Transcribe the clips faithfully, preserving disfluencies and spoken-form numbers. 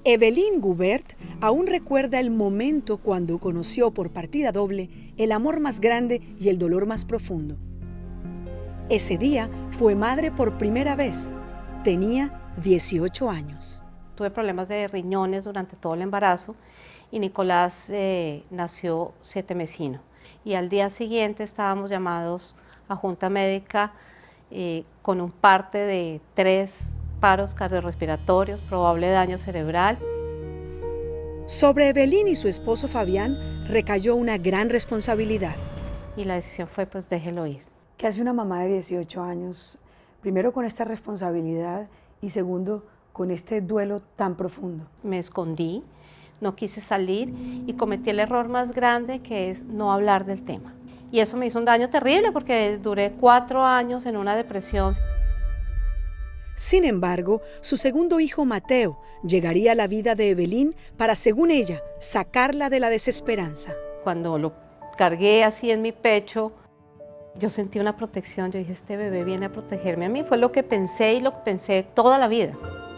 Evelyn Goubert aún recuerda el momento cuando conoció por partida doble el amor más grande y el dolor más profundo. Ese día fue madre por primera vez. Tenía dieciocho años. Tuve problemas de riñones durante todo el embarazo y Nicolás eh, nació siete mesino. Y al día siguiente estábamos llamados a junta médica eh, con un parte de tres paros cardiorrespiratorios, probable daño cerebral. Sobre Evelyn y su esposo Fabián recayó una gran responsabilidad. Y la decisión fue, pues déjelo ir. ¿Qué hace una mamá de dieciocho años? Primero con esta responsabilidad y segundo con este duelo tan profundo. Me escondí, no quise salir y cometí el error más grande, que es no hablar del tema. Y eso me hizo un daño terrible porque duré cuatro años en una depresión. Sin embargo, su segundo hijo, Mateo, llegaría a la vida de Evelyn para, según ella, sacarla de la desesperanza. Cuando lo cargué así en mi pecho, yo sentí una protección. Yo dije, este bebé viene a protegerme a mí. Fue lo que pensé y lo que pensé toda la vida.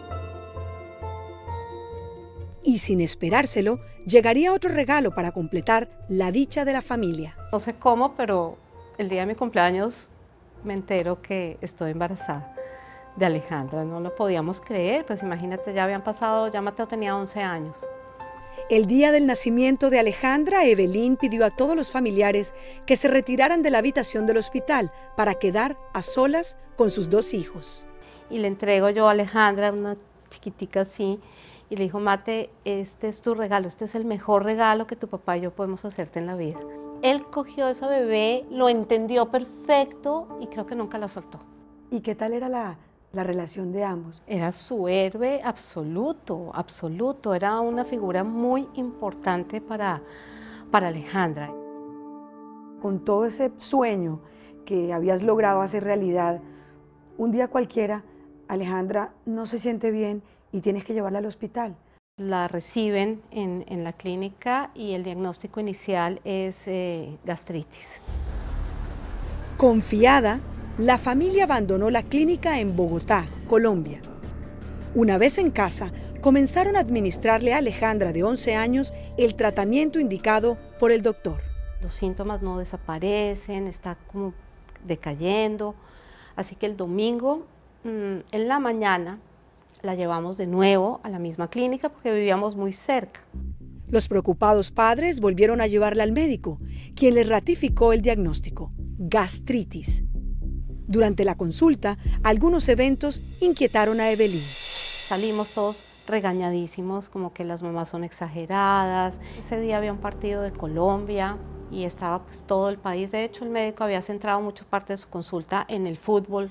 Y sin esperárselo, llegaría otro regalo para completar la dicha de la familia. No sé cómo, pero el día de mi cumpleaños me entero que estoy embarazada de Alejandra. No lo podíamos creer, pues imagínate, ya habían pasado, ya Mateo tenía once años. El día del nacimiento de Alejandra, Evelyn pidió a todos los familiares que se retiraran de la habitación del hospital para quedar a solas con sus dos hijos. Y le entrego yo a Alejandra, una chiquitica así, y le dijo, Mate, este es tu regalo, este es el mejor regalo que tu papá y yo podemos hacerte en la vida. Él cogió a esa bebé, lo entendió perfecto y creo que nunca la soltó. ¿Y qué tal era la, la relación de ambos? Era su héroe absoluto, absoluto. Era una figura muy importante para, para Alejandra. Con todo ese sueño que habías logrado hacer realidad, un día cualquiera, Alejandra no se siente bien y tienes que llevarla al hospital. La reciben en, en la clínica y el diagnóstico inicial es eh, gastritis. Confiada, la familia abandonó la clínica en Bogotá, Colombia. Una vez en casa, comenzaron a administrarle a Alejandra, de once años, el tratamiento indicado por el doctor. Los síntomas no desaparecen, está como decayendo, así que el domingo mmm, en la mañana la llevamos de nuevo a la misma clínica porque vivíamos muy cerca. Los preocupados padres volvieron a llevarla al médico, quien les ratificó el diagnóstico: gastritis. Durante la consulta, algunos eventos inquietaron a Evelyn. Salimos todos regañadísimos, como que las mamás son exageradas. Ese día había un partido de Colombia y estaba pues todo el país. De hecho, el médico había centrado mucha parte de su consulta en el fútbol.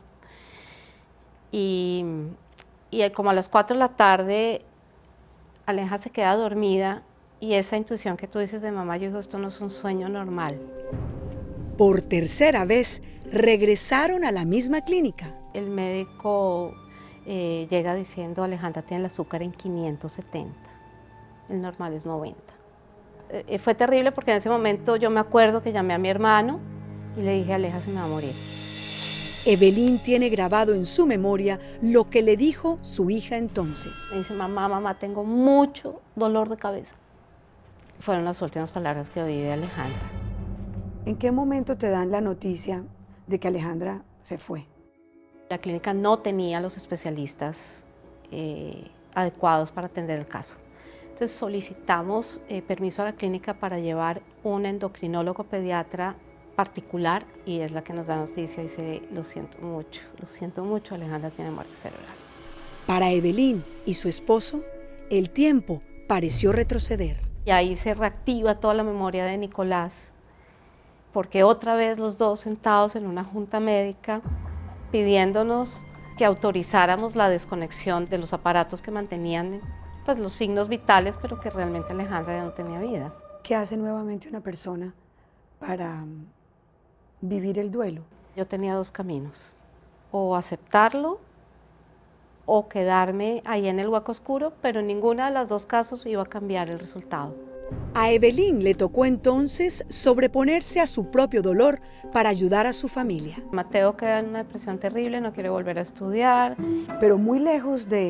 Y, y como a las cuatro de la tarde, Aleja se queda dormida y esa intuición que tú dices de mamá, yo digo, esto no es un sueño normal. Por tercera vez, regresaron a la misma clínica. El médico eh, llega diciendo, Alejandra tiene el azúcar en quinientos setenta, el normal es noventa. Eh, fue terrible porque en ese momento yo me acuerdo que llamé a mi hermano y le dije, Aleja se me va a morir. Evelyn tiene grabado en su memoria lo que le dijo su hija entonces. Me dice, mamá, mamá, tengo mucho dolor de cabeza. Fueron las últimas palabras que oí de Alejandra. ¿En qué momento te dan la noticia de que Alejandra se fue? La clínica no tenía los especialistas eh, adecuados para atender el caso. Entonces solicitamos eh, permiso a la clínica para llevar un endocrinólogo pediatra particular y es la que nos da noticia y dice, lo siento mucho, lo siento mucho, Alejandra tiene muerte cerebral. Para Evelyn y su esposo, el tiempo pareció retroceder. Y ahí se reactiva toda la memoria de Nicolás, porque otra vez los dos sentados en una junta médica pidiéndonos que autorizáramos la desconexión de los aparatos que mantenían pues, los signos vitales, pero que realmente Alejandra ya no tenía vida. ¿Qué hace nuevamente una persona para vivir el duelo? Yo tenía dos caminos, o aceptarlo o quedarme ahí en el hueco oscuro, pero en ninguna de las dos casos iba a cambiar el resultado. A Evelyn le tocó entonces sobreponerse a su propio dolor para ayudar a su familia. Mateo queda en una depresión terrible, no quiere volver a estudiar. Pero muy lejos de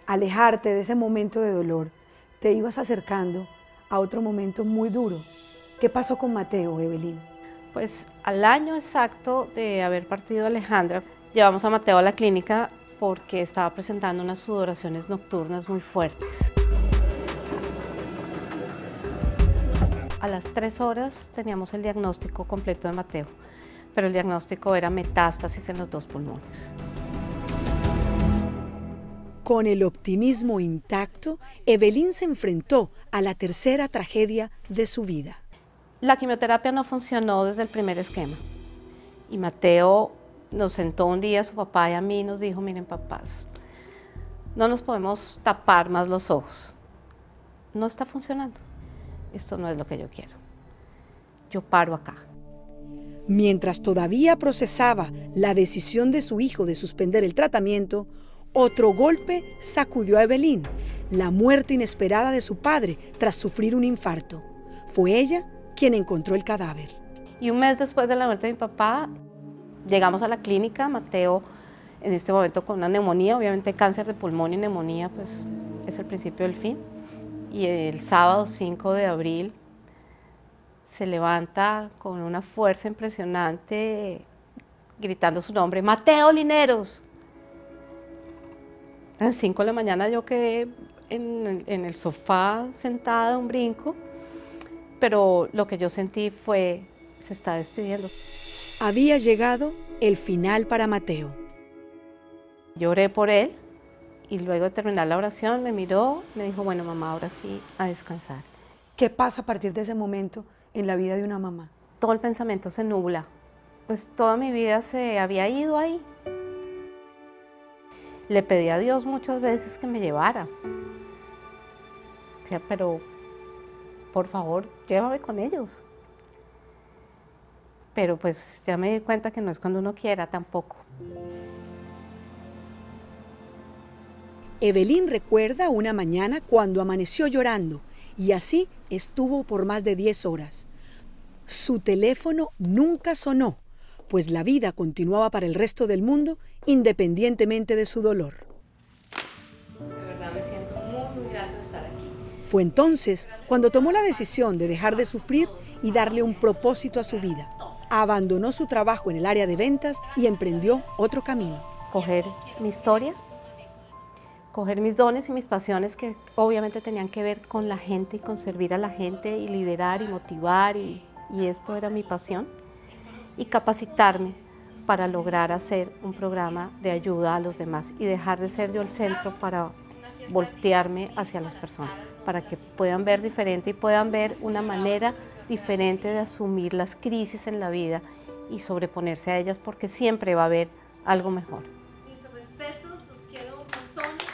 alejarte de ese momento de dolor, te ibas acercando a otro momento muy duro. ¿Qué pasó con Mateo, Evelyn? Pues al año exacto de haber partido Alejandra, llevamos a Mateo a la clínica porque estaba presentando unas sudoraciones nocturnas muy fuertes. A las tres horas teníamos el diagnóstico completo de Mateo, pero el diagnóstico era metástasis en los dos pulmones. Con el optimismo intacto, Evelyn se enfrentó a la tercera tragedia de su vida. La quimioterapia no funcionó desde el primer esquema y Mateo nos sentó un día, su papá y a mí, y nos dijo: miren, papás, no nos podemos tapar más los ojos, no está funcionando, esto no es lo que yo quiero, yo paro acá. Mientras todavía procesaba la decisión de su hijo de suspender el tratamiento, otro golpe sacudió a Evelyn, la muerte inesperada de su padre tras sufrir un infarto. Fue ella quien encontró el cadáver. Y un mes después de la muerte de mi papá, llegamos a la clínica, Mateo en este momento con una neumonía, obviamente cáncer de pulmón y neumonía, pues es el principio del fin. Y el sábado cinco de abril se levanta con una fuerza impresionante, gritando su nombre: Mateo Lineros. A las cinco de la mañana yo quedé en, en el sofá sentada, un brinco, pero lo que yo sentí fue: se está despidiendo. Había llegado el final para Mateo. Lloré por él y luego de terminar la oración me miró, me dijo: bueno, mamá, ahora sí, a descansar. ¿Qué pasa a partir de ese momento en la vida de una mamá? Todo el pensamiento se nubla, pues toda mi vida se había ido ahí. Le pedí a Dios muchas veces que me llevara, o sea, pero por favor, llévame con ellos. Pero pues ya me di cuenta que no es cuando uno quiera tampoco. Evelyn recuerda una mañana cuando amaneció llorando y así estuvo por más de diez horas. Su teléfono nunca sonó, pues la vida continuaba para el resto del mundo independientemente de su dolor. De verdad me siento muy, muy grata de estar aquí. Fue entonces cuando tomó la decisión de dejar de sufrir y darle un propósito a su vida. Abandonó su trabajo en el área de ventas y emprendió otro camino. Coger mi historia, coger mis dones y mis pasiones que obviamente tenían que ver con la gente y con servir a la gente y liderar y motivar, y, y esto era mi pasión, y capacitarme para lograr hacer un programa de ayuda a los demás y dejar de ser yo el centro para voltearme hacia las personas, para que puedan ver diferente y puedan ver una manera diferente de asumir las crisis en la vida y sobreponerse a ellas, porque siempre va a haber algo mejor. Mis respetos, los quiero montones.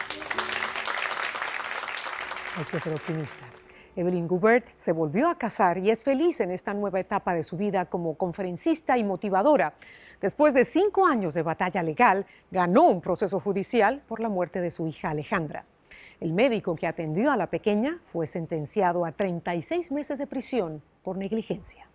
Hay que ser optimista. Evelyn Goubert se volvió a casar y es feliz en esta nueva etapa de su vida como conferencista y motivadora. Después de cinco años de batalla legal, ganó un proceso judicial por la muerte de su hija Alejandra. El médico que atendió a la pequeña fue sentenciado a treinta y seis meses de prisión por negligencia.